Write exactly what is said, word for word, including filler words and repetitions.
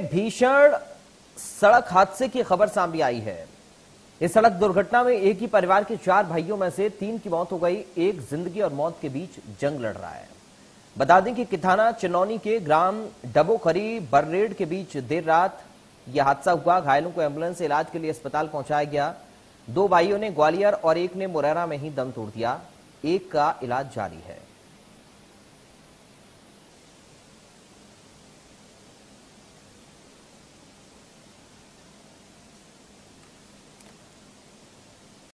भीषण सड़क हादसे की खबर सामने आई है। इस सड़क दुर्घटना में एक ही परिवार के चार भाइयों में से तीन की मौत हो गई। एक जिंदगी और मौत के बीच जंग लड़ रहा है। बता दें कि किथाना चिनौनी के ग्राम डबोखरी बर्रेड के बीच देर रात यह हादसा हुआ। घायलों को एम्बुलेंस से इलाज के लिए अस्पताल पहुंचाया गया। दो भाइयों ने ग्वालियर और एक ने मुरैना में ही दम तोड़ दिया। एक का इलाज जारी है।